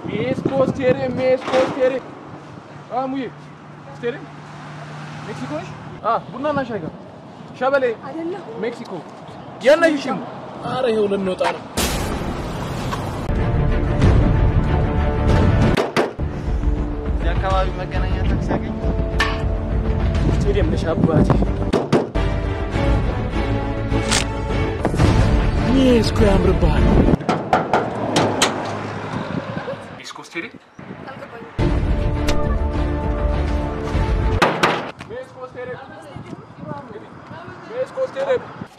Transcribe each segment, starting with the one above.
Mexico steering. Muye. Steering? Mexico is? Bunna na shayga. Shabale. Mexico. Yana yishim. Ara yewlen nota ነው. የአካባቢ መገናኛ ታክሲ ያገኝ ስቴዲየም ለሻባቲ Mexico ያምርባል Mexico stadium Mexico stadium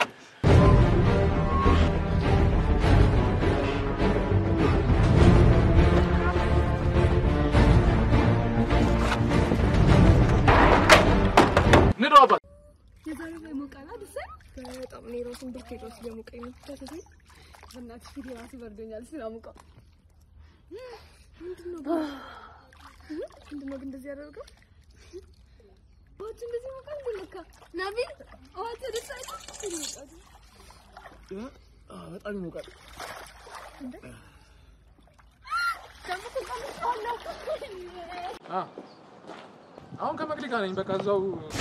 Niraba የዛሬው የሞቃና ደስ በጣም ነው ራሱን ብርቴሮስ የሞቀኝ ነው ተሰሰኝ በእናትሽ ፊት ራሱ በርዶኛል ስለሞቀው ምንድነው ግን እንደዚህ ያደርገው ወጥ እንደዚህ ሞቃል ለካ ናቢ ወጥ ደስ አይልም በጣም ይሞቃል አሁን ከመግዲ ጋር ነኝ በቃ እዛው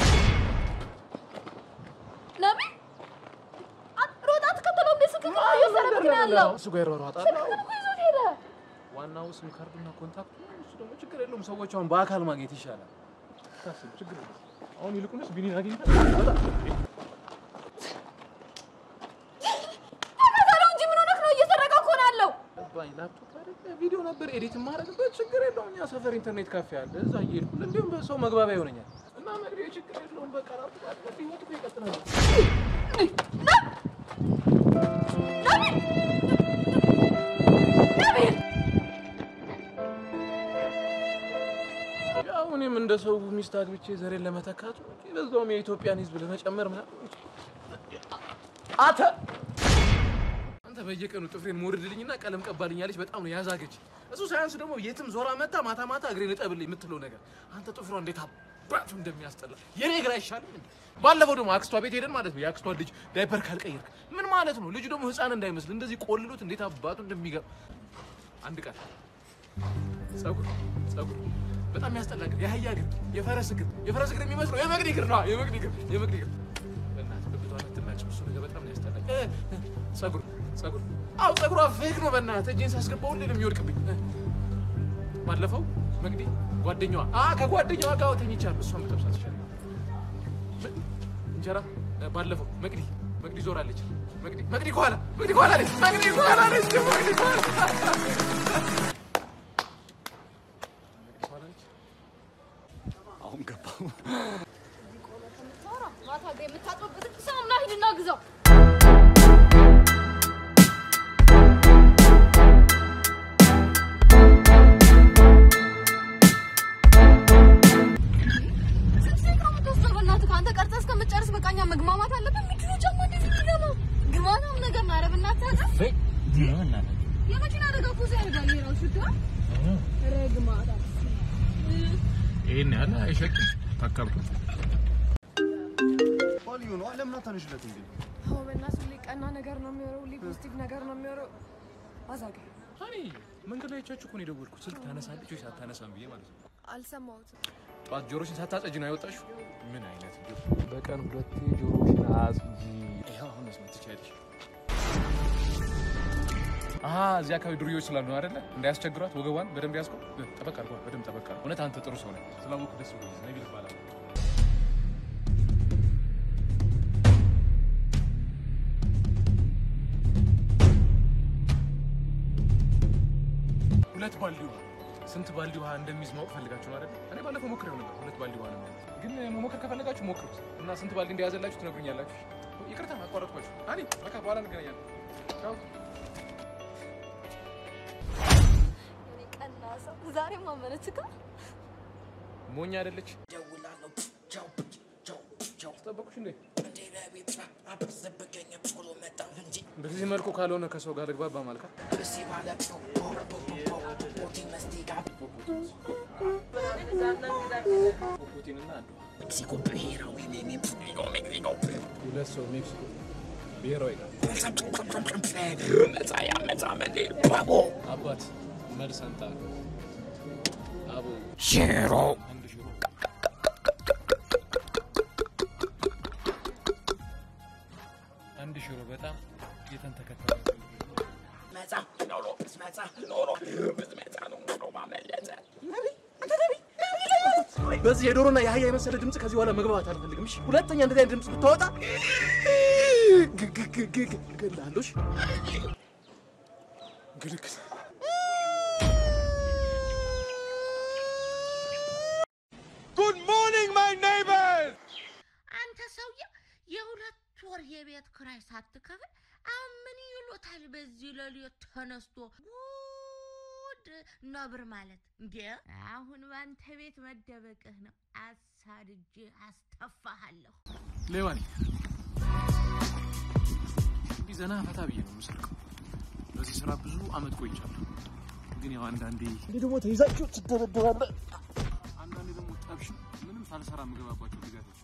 ናቢ አጥሮጣት ከተለው እንደስከማ ይሰራብኝ ያለው እሱ ጋር ይሯሯጣል ዋናው ስም ካርድና ኮንታክት እሱ ደግሞ ችግር የለውም ሰዎች አሁን በአካል ማግኘት ይሻላል ታስብ ችግር የለውም አሁን ይልቁንስ ቢኒን አግኝተን በጣም ላፕቶፕ አይደል ቪዲዮ ነበር ኤዲት ማድረግበት ችግር የለውም እኛ ሰፈር ኢንተርኔት ካፌ አለ እዛ እየሄድኩ እንደውም በሰው መግባቢያ ይሆነኛል እና መግቢያ ችግር የለውም በቃ ላፕቶፕ አይደል ህይወቱ ይቀጥላል ያው እኔም እንደ ሰው ሚስት አግብቼ ዘሬን ለመተካቱ በዛውም የኢትዮጵያን ህዝብ ለመጨመር ምናምን አንተ በየቀኑ ጥፍሬን ሞርድልኝና ቀለም ቀባልኛለች በጣም ነው ያዛገች እሱ ሳይንስ ደግሞ የትም ዞራ መጣ ማታ እግሬን እጠብልኝ የምትለው ነገር አንተ ጥፍሯ እንዴት አባቱ እንደሚያስጠላ የኔ እግር አይሻልም እንዴ ባለፈው ደግሞ አክስቷ ቤት ሄደን ማለት ነው ያክስቷ ልጅ ዳይፐር ካልቀየርክ ምን ማለት ነው ልጅ ደግሞ ህፃን እንዳይመስል እንደዚህ ቆልሉት እንዴት አባቱ እንደሚገርም አንድ ቀን ጸጉር በጣም ያስጠላ እግር የአህያ እግር የፈረስ እግር የሚመስለው የመግዲ እግር ነው የመግዲ እግር በእናትህ በብቷን አትናጭም እሱ ነገር በጣም ያስጠላ ጸጉሯ ፌክ ነው በእናትህ እጄን ሳስገባው ሁሌ ነው የሚወድቅብኝ ባለፈው መግዲ ጓደኛዋ ከጓደኛዋ ጋር ተኝቻለሁ እሷን መጠብሳት ይችላል እንጀራ ባለፈው መግዲ ዞራለች መግዲ ኋላ ነች አሁን ገባው ማታ ጋር የምታጠብበት ሳምና ሂድና ግዛው መግማማት አለበት ምንድነው ጫማ እንደዚህ ይገባ ግማታም ነገር ማረብናት ታውቃለህ ይሄ የመኪና አደጋ እኮ ያደርጋል ይራሱ ረግማታ ይሄን ያለ አይሸቅም ታካብኩ ፖሊዮ ነው ለምን አታነሽለት እንዴ በእናትህ ሁሌ ቀና ነገር ነው የሚወረው ሁሌ ፖዚቲቭ ነገር ነው የሚወረው አዛጋ አይ መንገድ ላይ ቻችሁ እኮ ነው የደወልኩት ስልክ ታነሳለች ወይስ አታነሳም ብዬ ማለት ነው አልሰማሁትም ጧት ጆሮሽን ሳታጸጂ ነው ያወጣሽው ምን አይነት በቀን ሁለቴ ጆሮሽን አጽጂ ይሄው አሁን መስማት ትችያለሽ እዚያ አካባቢ ዱርዮች ስላሉ ነው አይደለ እንዳያስቸግሯት ወገቧን በደንብ ያስቆ ጠበቅ አድርጓት በደንብ ጠበቅ አድርጓት እውነት አንተ ጥሩ ሰው ነህ ስላወቅ ደስ ብሎኝ ነብይ ይባላል ሁለት ባልዲው ስንት ባልዲ ውሃ እንደሚይዝ ማወቅ ፈልጋችሁ ነው አይደል እኔ ባለፈው ሞክሬው ነበር ሁለት ባልዲ ውሃ ነው ግን መሞከር ከፈለጋችሁ ሞክሩት እና ስንት ባልዲ እንደያዘላችሁ ትነግሩኛላችሁ ይቅርታ አቋረጥኳችሁ አኒ በቃ በኋላ እንገናኛለን ቻው ዛሬ ማመነችካ ሞኛ አይደለች ደውላለሁ ቻው ተጠበቁሽ እንዴ በዚህ መልኩ ካልሆነ ከሰው ጋር ልግባባ ማልካ ሜክሲኮ ብሔራዊ አባት መልሰንታ አቡ ሽሮ አንድ ሽሮ በጣም የተንተከተለ መጻ ኖሮ ነው ማመለጠ በዚህ የዶሮና የአህያ የመሰለ ድምጽ ከዚህ በኋላ መግባባት አልፈልግም። እሺ ሁለተኛ እንደዚህ አይነት ድምጽ ብታወጣ ገላሎሽ ግልክ Good morning my neighbors አንተ ሰውዬ የሁለት ወር የቤት ክራይ ሳትከፍል አሁን ምን ይሉታል በዚህ ለሊት ተነስቶ ጉድ ነብር ማለት እንዴ አሁን ባንተ ቤት መደበቅህ ነው አሳድጄ አስተፋሃለሁ ሌዋን ቢዘና ፈታ ብዬ ነው የምሰርቀው በዚህ ስራ ብዙ አመት ቆይቻለሁ ግን ያው አንዳንዴ ደግሞ ተይዛችሁ ትደረደራለህ አንዳንዴ ደግሞ ጠብሽ ምንም ሳልሰራ የምገባባቸው ጊዜያቶች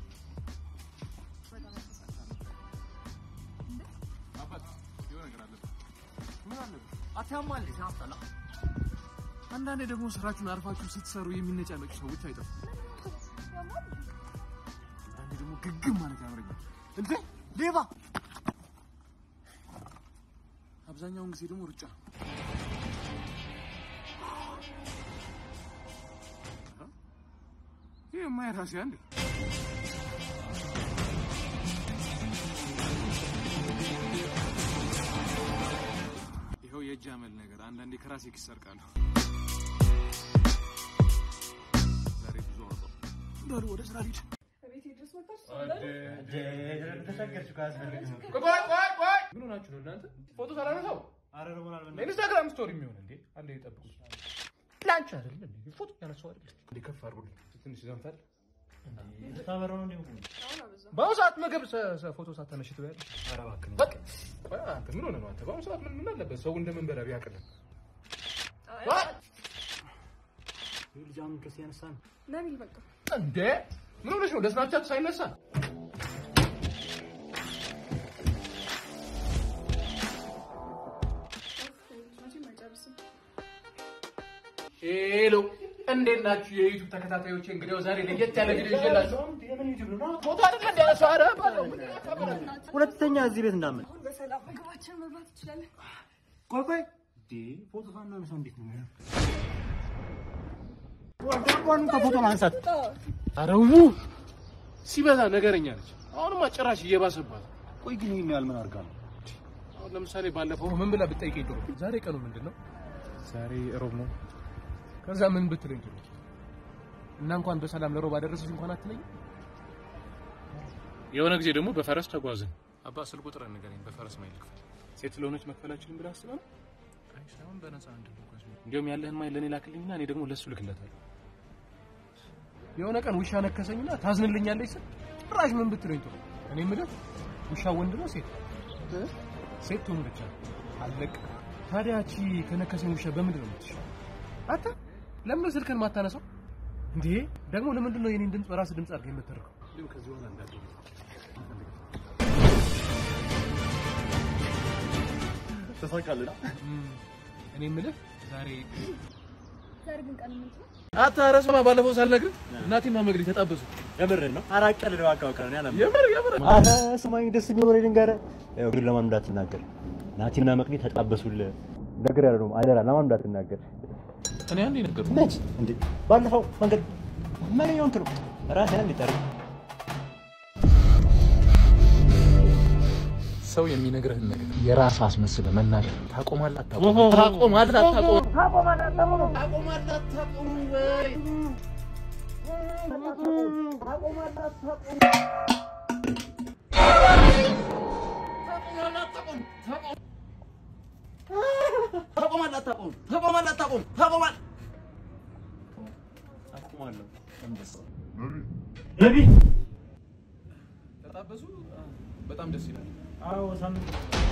አባት የሆነ ነገር አለ ምን አለ አታማል ሲያስጠላ አንዳንዴ ደግሞ ስራችሁን አርፋችሁ ስትሰሩ የሚነጫነጩ ሰዎች አይጠፉም አንዳንዴ ደግሞ ግግም ማለት ያምረኛል እንዴ ሌባ አብዛኛውን ጊዜ ደግሞ ሩጫ ይሄ ማይራስ ያንዴ ይሄው የጃመል ነገር አንዳንዴ ከራሴ ይሰርቃለሁ ዛሬ ብዙ አወጣው ዳሩ ወደ ስራ ልጅ ቤት ድረስ መጣሽ ተሸገርሽ ኳስ ቆይ ምን ሆናችሁ ነው እናንተ ፎቶ ሰራራው አረረውናል በእናትህ ኢንስታግራም ስቶሪ የሚሆን እንዴ አንዴ ይጠብቁ ላንች አይደል እንዴ ፎቶ ያነሳው አይደል እንዴ ከፍ አድርጉልኝ ትንሽ ዘንፈል ታበረው ነው እንዴ በአሁኑ ሰዓት ምግብ ፎቶ ሳታነሽ ትበያለሽ ኧረ እባክህ በቃ አንተ ምን ሆነ ነው አንተ በአሁኑ ሰዓት ምን አለበት ሰው እንደምንበላ ቢያቅልን ልጃም ከስ ያነሳን ነቢል በቃ እንዴ ምን ሆነሽ ነው ለስናፕቻት ሳይነሳ ሄሎ እንዴት ናችሁ የዩቲዩብ ተከታታዮች እንግዲህ ዛሬ ለየት ያለ ቪዲዮ ይዤላችሁ ፎቶ አይደል እንደነሳ አረ ሁለተኛ እዚህ ቤት እንዳመን በሰላም ምግባችን መብላት ይችላል ቆይ ፎቶ ሳናነሳ እንዴት ነው ወንዳቋን ከፎቶ ማንሳት አረው ሲበዛ ነገረኛ ነች አሁንማ ጭራሽ እየባሰባት ቆይ ግን ይሄን ያህል ምን አድርጋ ነው አሁን ለምሳሌ ባለፈው ምን ብላ ብትጠይቀኝ ጥሩ ዛሬ ቀኑ ምንድነው ዛሬ ሮብ ነው ከዛ ምን ብትለኝ ጥሩ እና እንኳን በሰላም ለሮብ አደረሰሽ እንኳን አትለኝ የሆነ ጊዜ ደግሞ በፈረስ ተጓዝን አባ ስልኩ ቁጥር ነገረኝ በፈረስ ማይልክ ሴት ስለሆነች መክፈላችንን ብላ አስበው አይ ሳይሆን በነፃ እንደምጓዝ እንደውም ያለህን ማይ ለኔ ላክልኝና እኔ ደግሞ ለሱ ልክለታለሁ የሆነ ቀን ውሻ ነከሰኝና ታዝንልኛለች ጭራሽ ምን ብትለኝ ጥሩ እኔ ምድር ውሻ ወንድ ነው ሴት ትሁን ብቻ አለቅ ታዲያቺ ከነከሰኝ ውሻ በምንድን ነው የምትሽ አታ ለምን ስልክን ማታነሳው እንዴ ደግሞ ለምንድን ነው የኔን ድምጽ በራስ ድምጽ አድርገህ የምትተርከው ግን ከዚህ በኋላ እንዳትል ተሳካለና እኔ ምልህ ዛሬ ግን ቀን ምን ነው አታረስማ ባለፈው ሳልነግርህ እናቴና መግዲ ተጣበሱ የምር ነው አራቀል ነው አካውቀን ያላ የምር አረ ስማኝ ደስ የሚለው ነገር ልንገርህ ያው ግን ለማን እንዳትናገር ናቲና መቅዲ ተጣበሱል ነገር ያለው አይደራ ለማን እንዳትናገር እኔ አንዴ ነገርኩህ ነጭ እንዴ ባለፈው መንገድ ምን ይሆንክ ነው ራስህን እንዲጠር ሰው የሚነግርህን ነገር የራስ አስመስለህ መናገር ታቆማለህ አታቆም ነቢ ተጣበሱ በጣም ደስ ይላል አዎ ሳምንት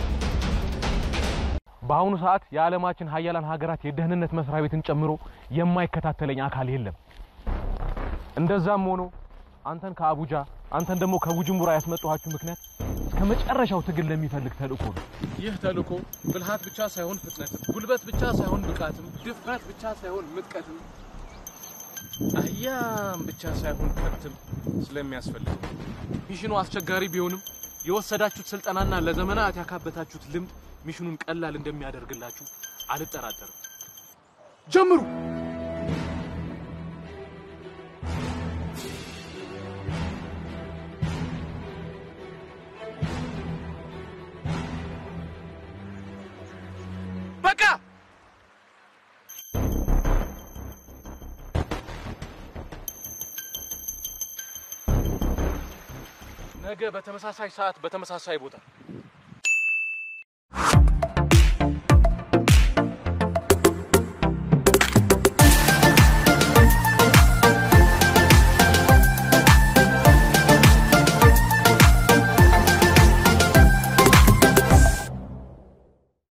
በአሁኑ ሰዓት የዓለማችን ሀያላን ሀገራት የደህንነት መስሪያ ቤትን ጨምሮ የማይከታተለኝ አካል የለም እንደዛም ሆኖ አንተን ከአቡጃ አንተን ደግሞ ከቡጅምቡራ ያስመጣኋችሁ ምክንያት ከመጨረሻው ትግል ለሚፈልግ ተልእኮ ነው። ይህ ተልእኮ ብልሃት ብቻ ሳይሆን ፍጥነትም፣ ጉልበት ብቻ ሳይሆን ብቃትም፣ ድፍረት ብቻ ሳይሆን ምጥቀትም፣ አያም ብቻ ሳይሆን ከብትም ስለሚያስፈልግ ሚሽኑ አስቸጋሪ ቢሆንም የወሰዳችሁት ስልጠናና ለዘመናት ያካበታችሁት ልምድ ሚሽኑን ቀላል እንደሚያደርግላችሁ አልጠራጠርም። ጀምሩ። በቃ ነገ በተመሳሳይ ሰዓት በተመሳሳይ ቦታ